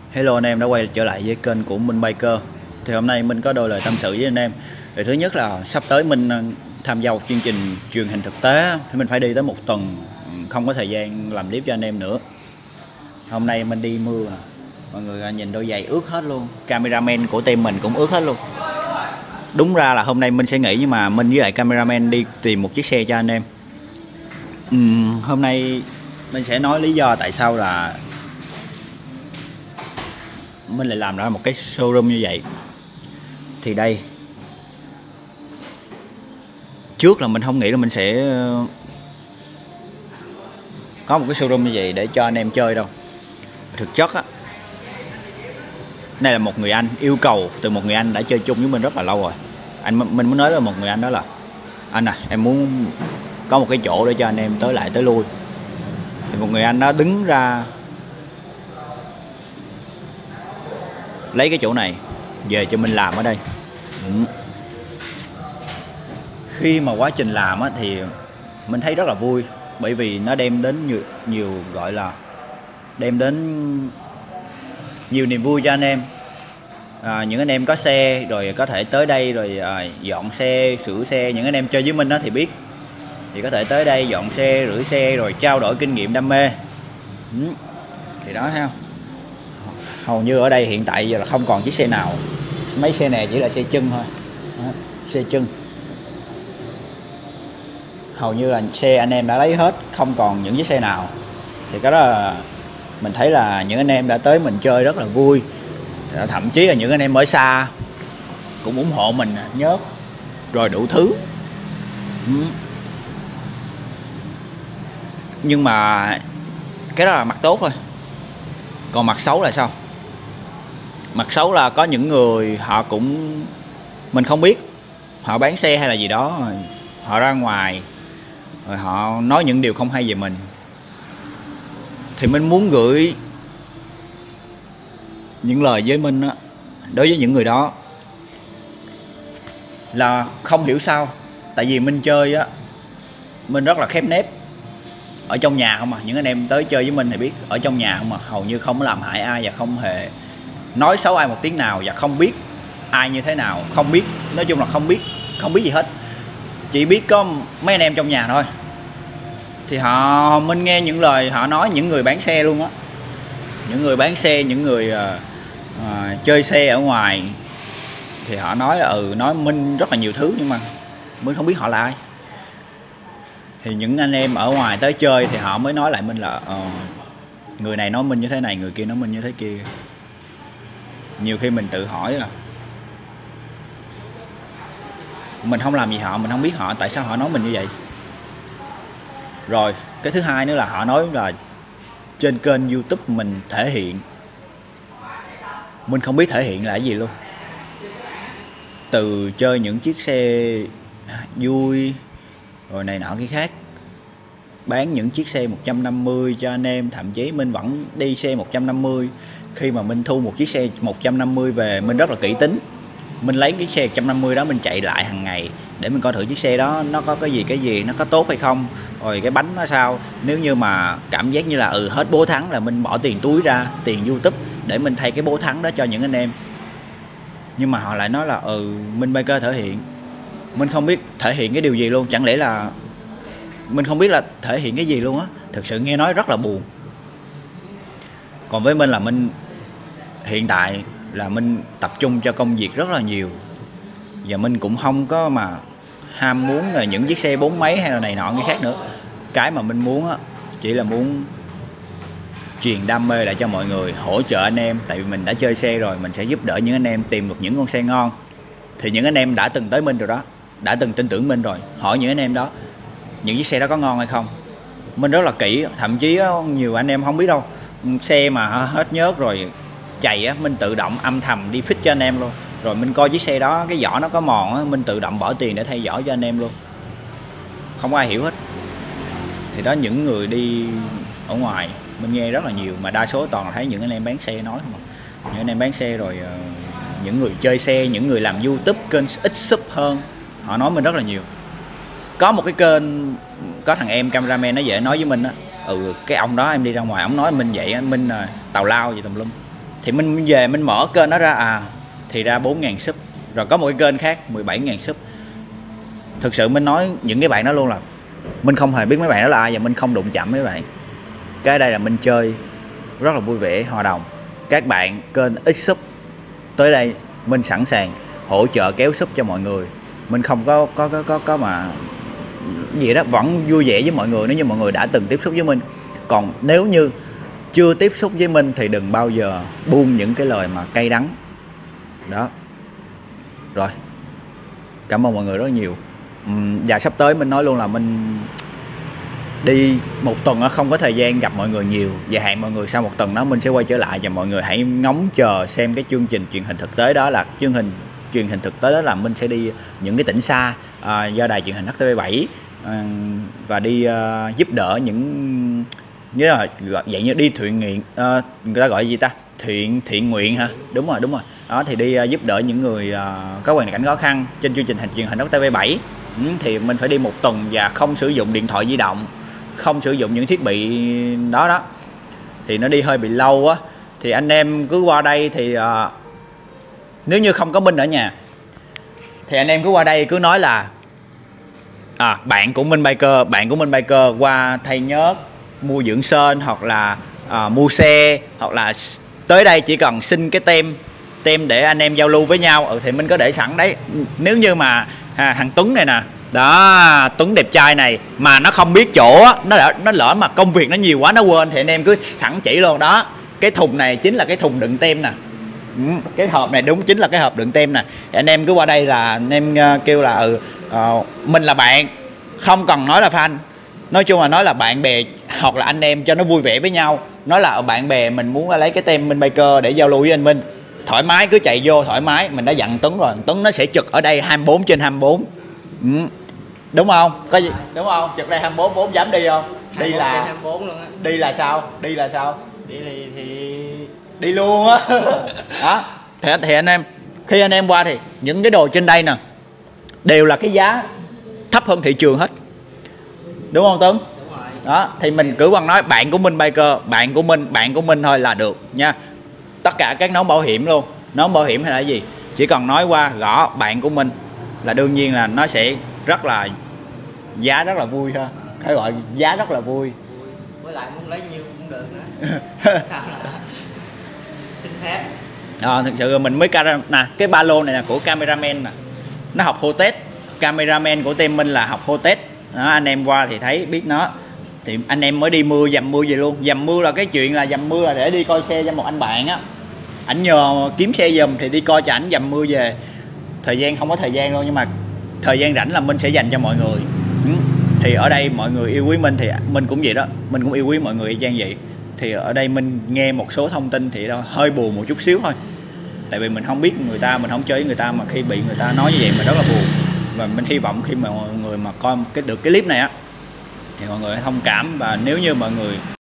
Hello anh em đã quay trở lại với kênh của Minh Biker. Thì hôm nay Minh có đôi lời tâm sự với anh em. Thì thứ nhất là sắp tới Minh tham gia một chương trình truyền hình thực tế thì mình phải đi tới một tuần, không có thời gian làm clip cho anh em nữa. Hôm nay mình đi mưa, mọi người nhìn đôi giày ướt hết luôn. Cameraman của team mình cũng ướt hết luôn. Đúng ra là hôm nay Minh sẽ nghỉ, nhưng mà Minh với lại cameraman đi tìm một chiếc xe cho anh em. Hôm nay mình sẽ nói lý do tại sao là mình lại làm ra một cái showroom như vậy. Thì đây, trước là mình không nghĩ là mình sẽ có một cái showroom như vậy để cho anh em chơi đâu. Thực chất á, đây là một người anh yêu cầu từ một người anh đã chơi chung với mình rất là lâu rồi. Mình muốn nói là một người anh đó là: anh à, em muốn có một cái chỗ để cho anh em tới lại tới lui. Thì một người anh đó đứng ra lấy cái chỗ này về cho mình làm ở đây. Khi mà quá trình làm á, thì mình thấy rất là vui, bởi vì nó đem đến nhiều gọi là đem đến nhiều niềm vui cho anh em. Những anh em có xe rồi có thể tới đây rồi dọn xe, sửa xe. Những anh em chơi với mình đó thì biết, thì có thể tới đây dọn xe, rửa xe rồi trao đổi kinh nghiệm, đam mê. Thì đó, thấy không? Hầu như ở đây hiện tại giờ là không còn chiếc xe nào. Mấy xe này chỉ là xe chân thôi. Xe chân. Hầu như là xe anh em đã lấy hết, không còn những chiếc xe nào. Thì cái đó là mình thấy là những anh em đã tới mình chơi rất là vui. Thậm chí là những anh em ở xa cũng ủng hộ mình, nhớt rồi đủ thứ. Nhưng mà cái đó là mặt tốt thôi. Còn mặt xấu là sao? Mặt xấu là có những người họ cũng, mình không biết, họ bán xe hay là gì đó, họ ra ngoài rồi họ nói những điều không hay về mình. Thì mình muốn gửi những lời với Minh á, đối với những người đó là không hiểu sao. Tại vì mình chơi á, mình rất là khép nép. Ở trong nhà không à, những anh em tới chơi với mình thì biết, ở trong nhà không à, hầu như không làm hại ai và không hề nói xấu ai một tiếng nào, và không biết ai như thế nào, không biết, nói chung là không biết gì hết. Chỉ biết có mấy anh em trong nhà thôi. Thì mình nghe những lời họ nói, những người bán xe luôn á, những người bán xe, những người chơi xe ở ngoài, thì họ nói nói Minh rất là nhiều thứ, nhưng mà Minh không biết họ là ai. Thì những anh em ở ngoài tới chơi thì họ mới nói lại Minh là người này nói Minh như thế này, người kia nói Minh như thế kia. Nhiều khi mình tự hỏi là mình không làm gì họ, mình không biết họ tại sao họ nói mình như vậy. Rồi cái thứ hai nữa là họ nói là trên kênh YouTube mình thể hiện, mình không biết thể hiện là cái gì luôn. Từ chơi những chiếc xe vui rồi này nọ cái khác, bán những chiếc xe 150 cho anh em. Thậm chí mình vẫn đi xe 150. Khi mà mình thu một chiếc xe 150 về, mình rất là kỹ tính. Mình lấy cái xe 150 đó, mình chạy lại hàng ngày để mình coi thử chiếc xe đó nó có cái gì, nó có tốt hay không, rồi cái bánh nó sao. Nếu như mà cảm giác như là hết bố thắng là mình bỏ tiền túi ra, tiền YouTube để mình thay cái bố thắng đó cho những anh em. Nhưng mà họ lại nói là Minh Biker thể hiện. Mình không biết thể hiện cái điều gì luôn. Chẳng lẽ là mình không biết là thể hiện cái gì luôn á. Thực sự nghe nói rất là buồn. Còn với mình là mình hiện tại là mình tập trung cho công việc rất là nhiều, và mình cũng không có mà ham muốn là những chiếc xe bốn mấy hay là này nọ cái khác nữa. Cái mà mình muốn á, chỉ là muốn truyền đam mê lại cho mọi người, hỗ trợ anh em. Tại vì mình đã chơi xe rồi, mình sẽ giúp đỡ những anh em tìm được những con xe ngon. Thì những anh em đã từng tới mình rồi đó, đã từng tin tưởng mình rồi, hỏi những anh em đó những chiếc xe đó có ngon hay không. Mình rất là kỹ. Thậm chí nhiều anh em không biết đâu, xe mà hết nhớt rồi chày á, mình tự động âm thầm đi fix cho anh em luôn. Rồi mình coi chiếc xe đó cái vỏ nó có mòn á, mình tự động bỏ tiền để thay vỏ cho anh em luôn, không ai hiểu hết. Thì đó, những người đi ở ngoài mình nghe rất là nhiều, mà đa số toàn là thấy những anh em bán xe nói không à. Những anh em bán xe rồi những người chơi xe, những người làm YouTube kênh ít sub hơn, họ nói mình rất là nhiều. Có một cái kênh, có thằng em cameraman nó về nói với mình á, cái ông đó em đi ra ngoài ông nói mình vậy, mình tào lao gì tùm lum. Thì mình về mình mở kênh đó ra, thì ra 4.000 sub. Rồi có một cái kênh khác 17.000 sub. Thực sự mình nói những cái bạn đó luôn là mình không hề biết mấy bạn đó là ai, và mình không đụng chạm mấy bạn. Cái đây là mình chơi rất là vui vẻ, hòa đồng. Các bạn kênh ít sub tới đây mình sẵn sàng hỗ trợ kéo sub cho mọi người. Mình không có mà gì đó, vẫn vui vẻ với mọi người nếu như mọi người đã từng tiếp xúc với mình. Còn nếu như chưa tiếp xúc với mình thì đừng bao giờ buông những cái lời mà cay đắng đó. Rồi, cảm ơn mọi người rất nhiều. Và sắp tới mình nói luôn là mình đi một tuần đó, không có thời gian gặp mọi người nhiều, và hẹn mọi người sau một tuần đó mình sẽ quay trở lại, và mọi người hãy ngóng chờ xem cái chương trình truyền hình thực tế đó. Là truyền hình thực tế đó là mình sẽ đi những cái tỉnh xa do đài truyền hình HTV7 và đi giúp đỡ những như là dạng như đi thiện nguyện, người ta gọi gì ta, thiện nguyện hả? Đúng rồi đó. Thì đi giúp đỡ những người có hoàn cảnh khó khăn trên chương trình truyền hình HTV7. Thì mình phải đi một tuần và không sử dụng điện thoại di động, không sử dụng những thiết bị đó thì nó đi hơi bị lâu á. Thì anh em cứ qua đây thì nếu như không có Minh ở nhà thì anh em cứ qua đây cứ nói là bạn của Minh Biker qua thay nhớt, mua dưỡng sên, hoặc là mua xe, hoặc là tới đây chỉ cần xin cái tem để anh em giao lưu với nhau. Thì mình có để sẵn đấy. Nếu như mà thằng Tuấn này nè đó, Tuấn đẹp trai này mà nó không biết chỗ á, nó lỡ mà công việc nó nhiều quá nó quên, thì anh em cứ sẵn chỉ luôn đó. Cái thùng này chính là cái thùng đựng tem nè, cái hộp này đúng chính là cái hộp đựng tem nè. Thì anh em cứ qua đây là anh em kêu là mình là bạn, không cần nói là fan, nói chung là nói là bạn bè hoặc là anh em cho nó vui vẻ với nhau. Nói là bạn bè mình muốn lấy cái tem Minh Biker để giao lưu với anh Minh, thoải mái cứ chạy vô thoải mái. Mình đã dặn Tuấn rồi, Tuấn nó sẽ trực ở đây 24/24. Đúng không? Có gì đúng không? Trực đây 24/4 dám đi không? Đi là 24 luôn á. Đi là sao? Đi thì đi luôn á. Đó. Thì anh em khi anh em qua thì những cái đồ trên đây nè đều là cái giá thấp hơn thị trường hết. Đúng không Tuấn? đúng rồi. Đó, thì mình cứ bằng nói bạn của Minh Biker, bạn của Minh thôi là được nha. Tất cả các nón bảo hiểm luôn, nón bảo hiểm hay là gì, chỉ cần nói qua gõ bạn của mình là đương nhiên là nó sẽ rất là giá rất là vui ha. Phải gọi giá rất là vui. Với lại muốn lấy nhiêu cũng được nữa. Sao là xin phép. Thực sự mình mới nè, cái ba lô này là của cameraman nè, nó học Hotech. Cameraman của team Minh là học Hotech đó, anh em qua thì thấy biết nó. Thì anh em mới đi mưa, dầm mưa về luôn. Dầm mưa là cái chuyện là dầm mưa là để đi coi xe cho một anh bạn á, ảnh nhờ kiếm xe giùm thì đi coi cho ảnh dầm mưa về. Thời gian không có thời gian luôn, nhưng mà thời gian rảnh là Minh sẽ dành cho mọi người. Thì ở đây mọi người yêu quý Minh thì mình cũng vậy đó, mình cũng yêu quý mọi người y chang vậy. Thì ở đây mình nghe một số thông tin thì hơi buồn một chút xíu thôi, tại vì mình không biết người ta, mình không chơi với người ta, mà khi bị người ta nói như vậy mình rất là buồn. Và mình hy vọng khi mà mọi người mà coi được cái clip này á thì mọi người thông cảm, và nếu như mọi người